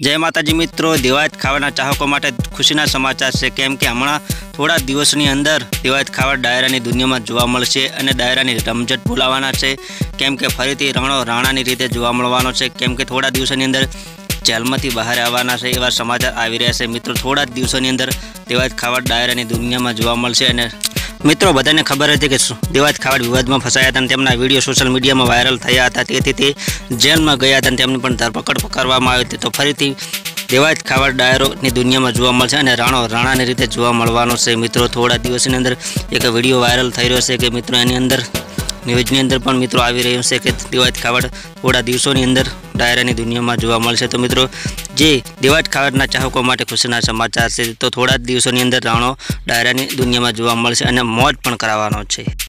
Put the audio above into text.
जय माताजी मित्रों, दिवाळीत खावाना चाहको माटे खुशीना समाचार छे। केम के हमणा थोड़ा दिवसनी अंदर दिवाळीत खावा डायरानी दुनियामां जोवा मळशे अने डायरानी रमझट बोलावाना छे। केम के फरीथी रणो राणानी रीते जोवा मळवानो छे। केम के थोड़ा दिवसोनी अंदर जेलमांथी बहार आववाना छे एवा समाचार आवी रह्या छे। मित्रों थोड़ा दिवसोनी अंदर दिवाळीत खावा डायरानी दुनियामां जोवा मळशे। अने मित्रों बधाने खबर हती कि दिवाळीत खावा विवादमां फसाया हता अने तेमना विडियो सोशल मीडियामां वायरल थया हता। तेथी ते जेलमां गया हता अने तेमनी पण धरपकड़ करवामां आवी हती। तो फरीथी दिवाळीत खावा डायरोनी दुनियामां जोवा मळशे अने राणो राणानी रीते जोवा मळवानो छे। मित्रों थोड़ा दिवसनी अंदर एक विडियो वायरल थई रह्यो छे कि मित्रों एनी अंदर न्यूज़नी अंदर पण मित्रों आवी रह्युं छे कि दिवाळीत खावा थोड़ा दिवसोनी अंदर डायरानी दुनियामां जोवा मळशे। तो मित्रों जे दिवाळीत खावाना चाहको माटे खुशीना समाचार छे। तो थोड़ा दिवसोनी अंदर राणो डायरानी दुनियामां जोवा मळशे अने मौज पण कराववानो छे।